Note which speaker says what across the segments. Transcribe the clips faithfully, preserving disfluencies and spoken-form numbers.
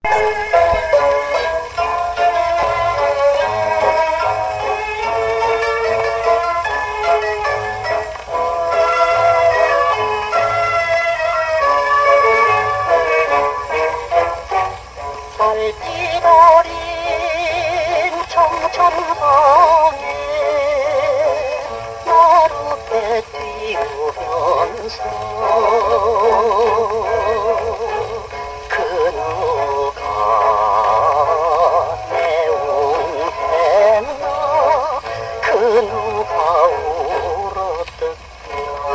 Speaker 1: 살찌버린 청천강에 나룻배 띄우면서 그 누가 내웅했나 그 누가 울었던가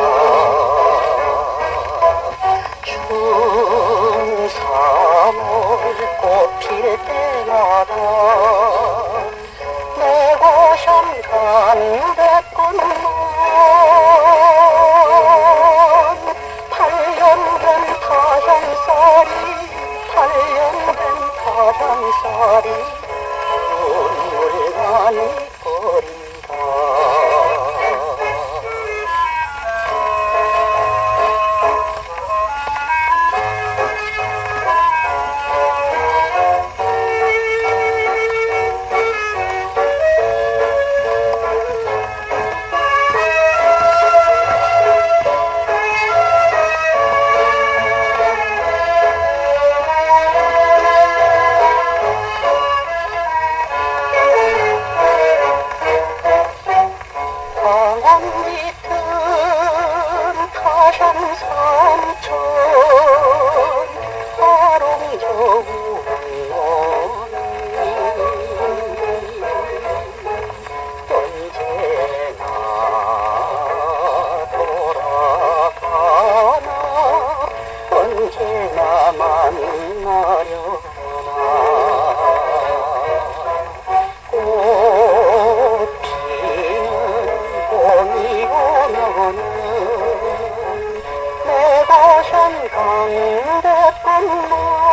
Speaker 1: 춘삼월 꽃필 때마다 내 고향 간백꽃만 팔년 된 타향살이 팔년 된 타향살이 눈물 많이 버린다. 광안 밑은 타향삼천 아롱저우원이 언제나 돌아가나 언제나 만나려나 봄이 오면은 내 고향 강대뿐만